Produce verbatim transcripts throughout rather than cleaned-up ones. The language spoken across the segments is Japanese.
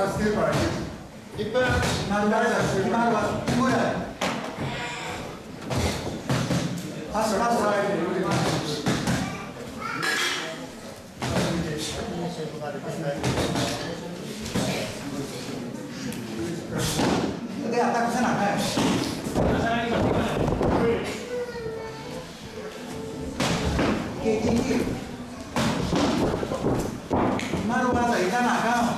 助けるからいっぷん。 何誰だ今はぐらい。パスパス。でアタックせなあかんやん。いけいけいけ。今の技いかなあかん。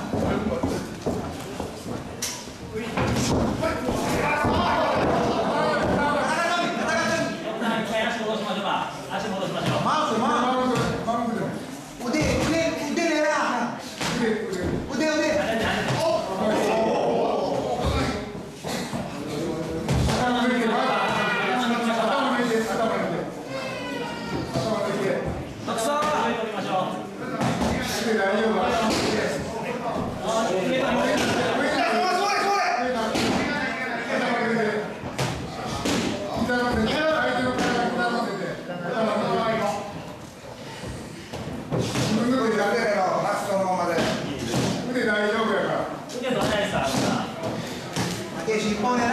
尻尾狙おうよ。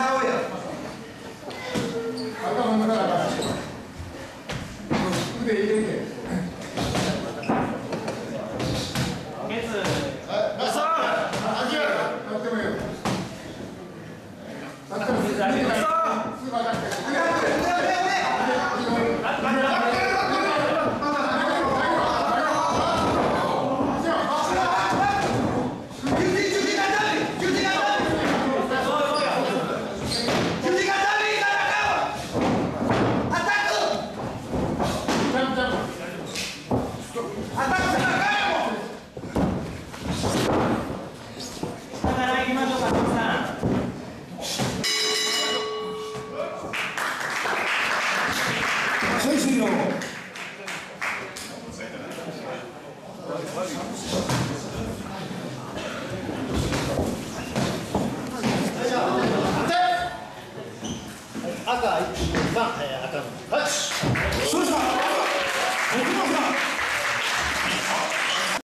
頭の中から腕入れて。ケツ。あ、さあ。あきら。やってもいいよ。やってもいい。さあ。すぐ当たって。腕腕腕腕。赤いちばん赤の。はい。そうした。僕もさ。